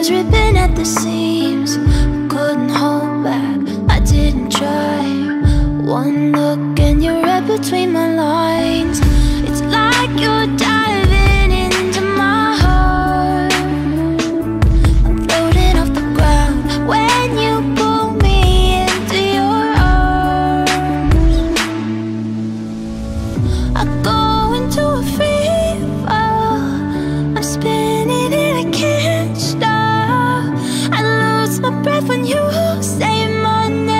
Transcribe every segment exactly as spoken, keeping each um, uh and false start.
was ripping at the seams. I couldn't hold back, I didn't try. One look and you're right between my lines. It's like you're diving into my heart. I'm floating off the ground when you pull me into your arms. I go into a free fall, I'm spinning and I can't stop. I lose my breath when you say my name.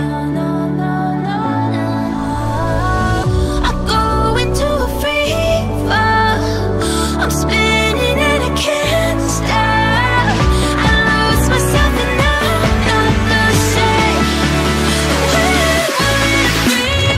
I go into a free fall, I'm spinning and I can't stop. I lose myself and I'm not the same. When we're in a free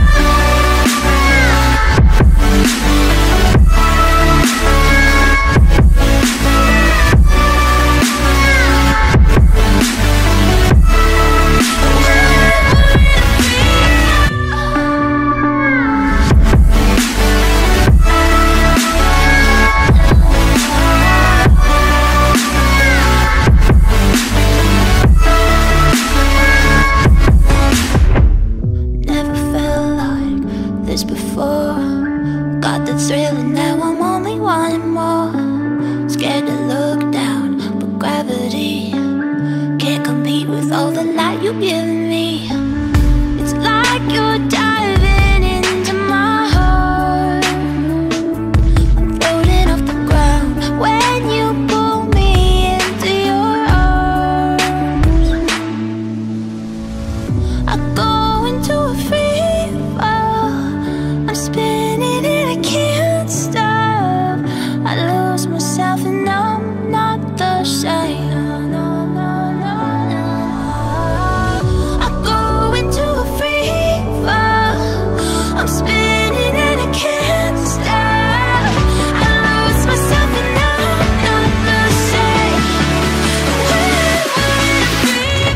Never felt like this before. Got the thrill and now I'm only wanting more. Scared to look down, but gravity can't compete with all the light you've given me. It's like you're diving into my heart. I'm floating off the ground when you pull me into your arms. I go into a free fall, I'm spinning and I can't stop. I lose myself and I'm not the same. I go into a free fall, I'm spinning and I can't stop. I lose myself and I'm not the same. When we're in a free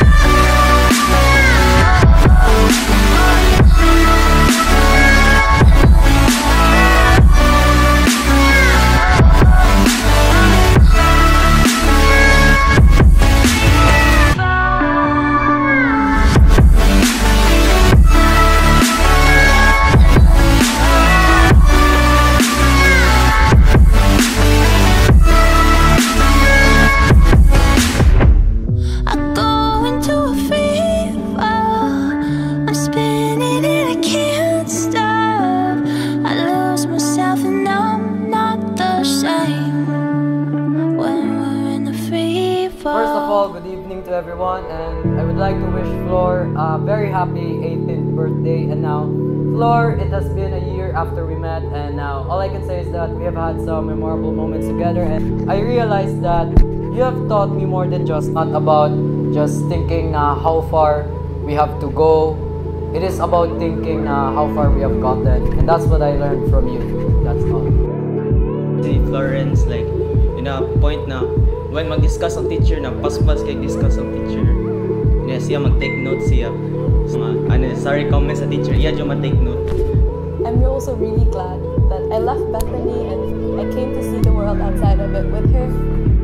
I go into a free fall, I'm spinning and I can't stop. I lose myself and I'm not the same. When we're in the free fall. First of all, good evening to everyone, and I would like to wish Flor a very happy eighteenth birthday. And now, Flor, it has been a year after we met, and now all I can say is that we have had some memorable moments together, and I realized that you have taught me more than just not about just thinking uh, how far we have to go. It is about thinking uh, how far we have gotten, and that's what I learned from you. That's all. Si Florence, like, yun na point na when mag-discuss ang teacher na pas-pas kay discuss ang teacher. Niya siya mag-take note siya sa mga unnecessary comments sa teacher. Iya dyan mag-take note. I'm also really glad that I left Bethany and I came to see the world outside of it with her.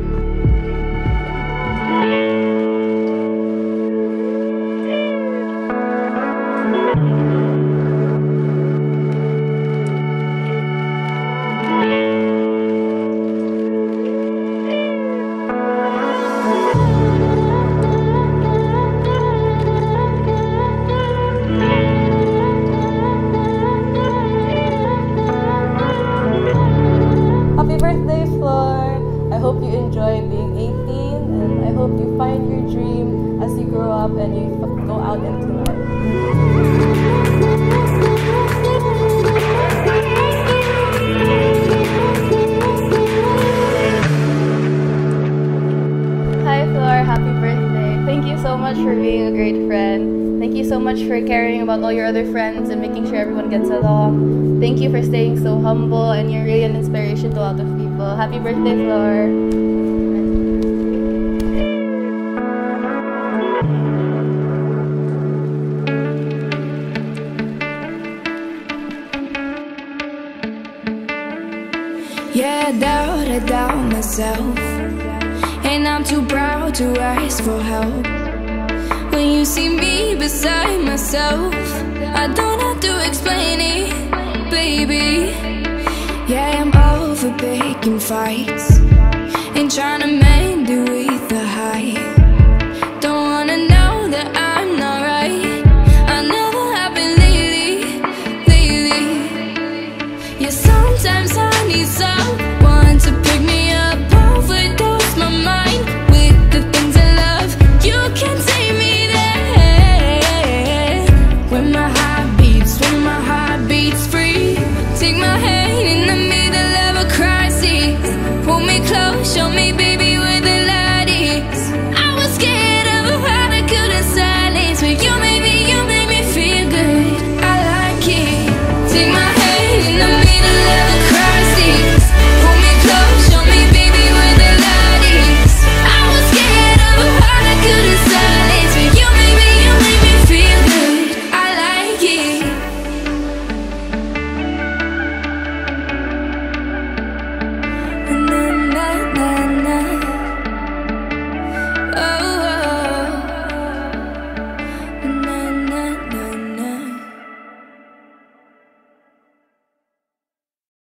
Happy birthday, Flor! I hope you enjoy being eighteen, and I hope you find your dream as you grow up and you go out into life. Hi Flor, happy birthday. Thank you so much for being a great friend. Thank you so much for caring about all your other friends and making sure everyone gets along. Thank you for staying so humble, and you're really an inspiration to a lot of people. Happy birthday, Flor. Yeah, I doubt, I doubt myself. and I'm too proud to ask for help. When you see me beside myself, I don't have to explain it, baby. Yeah, I'm over picking fights and trying to mend it with the hype. Don't wanna know that I'm not right. I never have been lately, lately. Yeah, sometimes I need someone to pick me up, overdose my mind with the things I love. You can take me there when my heart beats, when my heart beats free. Take my hand in the